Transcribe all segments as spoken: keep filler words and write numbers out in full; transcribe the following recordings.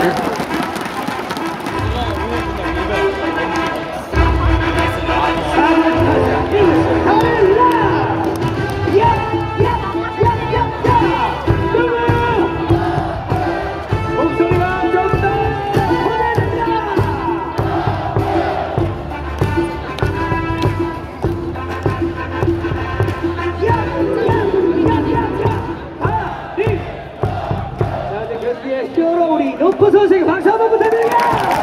우리 러프 선수에게 박수 한번 부탁드립니다.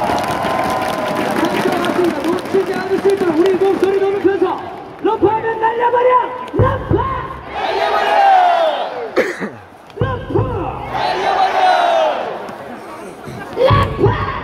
맞습니다. 놓치지 않을 수 있도록 우리 목소리 높여서 러프하면 날려버려! 러프! 날려버려! 러프! 날려버려! 러프!